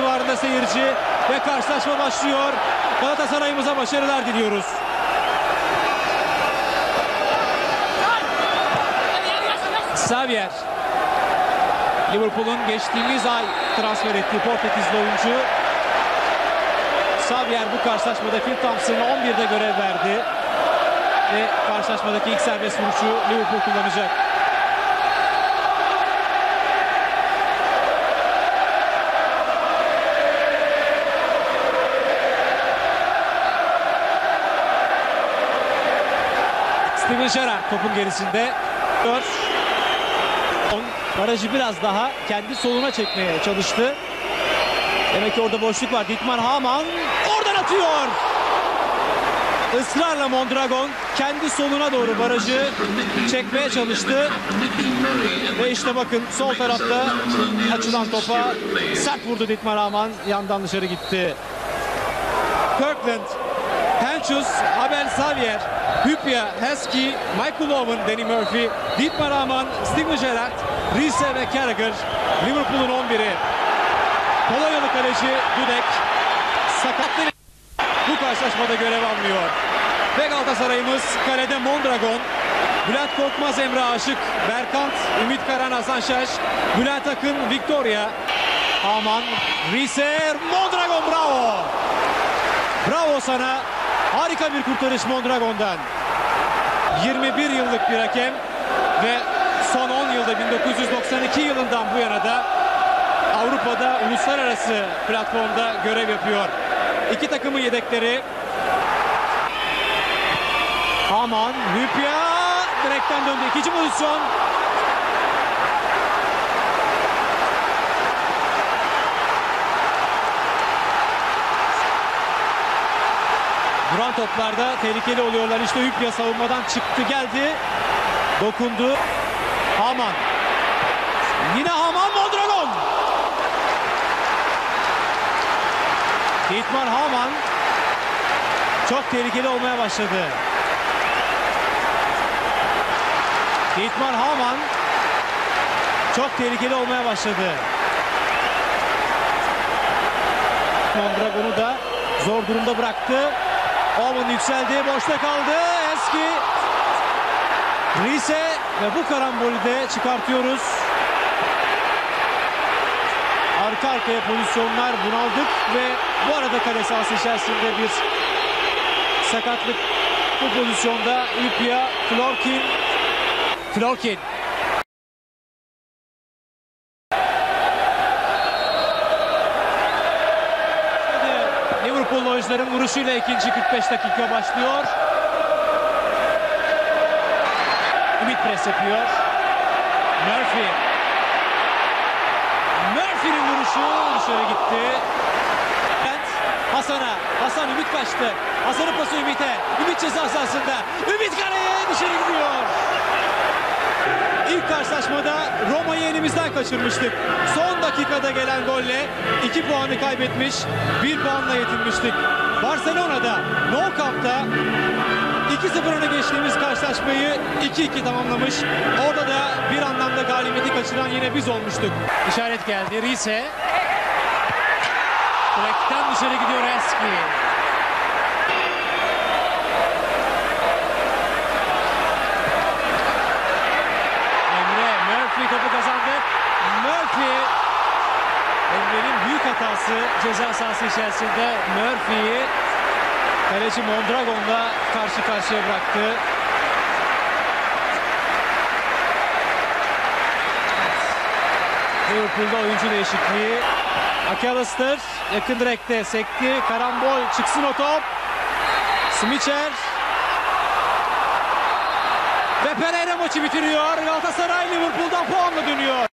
civarında seyirci ve karşılaşma başlıyor. Galatasaray'ımıza başarılar diliyoruz. Xavier, Liverpool'un geçtiğimiz ay transfer ettiği Portekizli oyuncu. Xavier bu karşılaşmada Phil Thompson'a 11'de görev verdi. Ve karşılaşmadaki ilk serbest vuruşu Liverpool kullanacak. Steven Gerrard topun gerisinde. Barajı biraz daha kendi soluna çekmeye çalıştı. Demek ki orada boşluk var. Dietmar Hamann oradan atıyor. Israrla Mondragon kendi soluna doğru barajı çekmeye çalıştı. Ve işte bakın sol tarafta açılan topa sert vurdu Dietmar Hamann. Yandan dışarı gitti. Kirkland, Henschus, Abel Xavier, Hyypiä, Heskey, Michael Owen, Danny Murphy, Dietmar Hamann, Steven Gerrard, Riise ve Carragher. Liverpool'un 11'i. Polonyalı kaleci Dudek sakatlı bu karşılaşmada görev almıyor. Ve Galatasaray'ımız kalede Mondragon, Bülent Korkmaz, Emre Aşık, Berkant, Ümit Karan, Hasan Şaş, Bülent Akın, Victoria, Hamann, Riise, Mondragon, bravo! Bravo sana. Harika bir kurtarış Mondragon'dan. 21 yıllık bir hakem ve son 10 yılda 1992 yılından bu yana da Avrupa'da uluslararası platformda görev yapıyor. İki takımın yedekleri. Hamann, Hyypiä direkten döndü. İkinci pozisyon. Duran toplarda tehlikeli oluyorlar. İşte Hyypiä savunmadan çıktı geldi. Dokundu. Hamann. Yine Hamann, Mondragon. Dietmar Hamann çok tehlikeli olmaya başladı. Dietmar Hamann çok tehlikeli olmaya başladı. Mondragon'u da zor durumda bıraktı. Owen yükseldi, boşta kaldı. Heskey, Riise ve bu karambolü de çıkartıyoruz. Arka arkaya pozisyonlar, bunaldık ve bu arada kale sahası içerisinde bir sakatlık. Bu pozisyonda Hyypiä, Florkin. Liverpool oyuncuların vuruşuyla ikinci 45 dakika başlıyor. Ümit pres yapıyor. Murphy'nin vuruşu dışarı gitti. Hasan Ümit kaçtı. Hasan'ın pası Ümit'e. Ümit ceza sahasında. Ümit kaleye dışarı gidiyor. İlk karşılaşmada Roma'yı elimizden kaçırmıştık. Son dakikada gelen golle 2 puanı kaybetmiş, 1 puanla yetinmiştik. Barcelona'da, Nou Camp'ta 2-0 öne geçtiğimiz karşılaşmayı 2-2 tamamlamış. Orada da bir anlamda galibiyeti kaçıran yine biz olmuştuk. İşaret geldi. Riise. Direkten dışarı gidiyor Heskey. Murphy topu kazandı. Emre'nin büyük hatası ceza sahası içerisinde Murphy'yi kaleci Mondragon'la karşı karşıya bıraktı. Liverpool'da oyuncu değişikliği. McAllister yakın direkte sekti. Karambol, çıksın o top. Smicer. Ve Pereira maçı bitiriyor. Galatasaray Liverpool'dan puanla dönüyor.